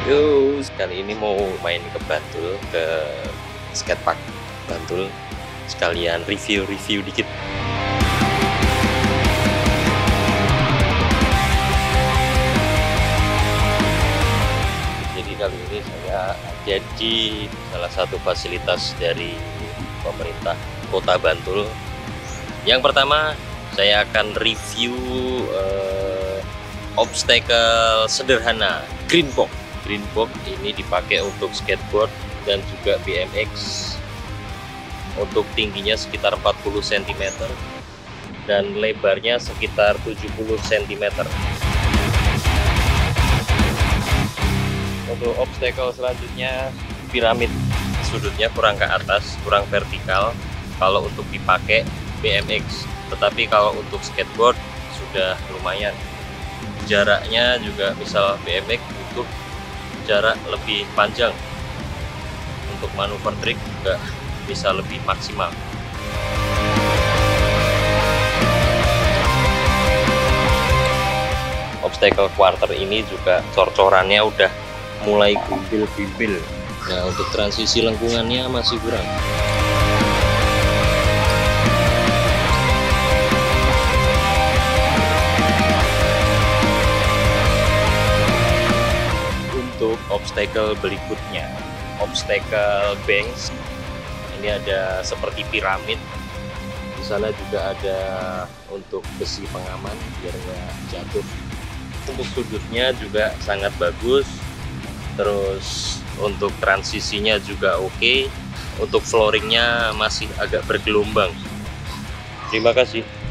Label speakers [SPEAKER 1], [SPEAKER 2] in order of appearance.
[SPEAKER 1] Yo, kali ini mau main ke Bantul, ke skatepark Bantul, sekalian review dikit. Jadi kali ini saya ada di salah satu fasilitas dari pemerintah Kota Bantul. Yang pertama, saya akan review obstacle sederhana, green box. Green box ini dipakai untuk skateboard dan juga BMX. Untuk tingginya sekitar 40 cm dan lebarnya sekitar 70 cm. Untuk obstacle selanjutnya piramid, sudutnya kurang ke atas, kurang vertikal kalau untuk dipakai BMX, tetapi kalau untuk skateboard sudah lumayan. Jaraknya juga misal BMX butuh jarak lebih panjang, untuk manuver trik juga bisa lebih maksimal. Obstacle quarter ini juga cor-corannya udah mulai bimbil-bimbil. Nah, untuk transisi lengkungannya masih kurang. Untuk obstacle berikutnya, obstacle banks, ini ada seperti piramid. Di sana juga ada untuk besi pengaman biar nggak jatuh. Untuk sudutnya juga sangat bagus. Terus untuk transisinya juga oke. Untuk flooringnya masih agak bergelombang. Terima kasih.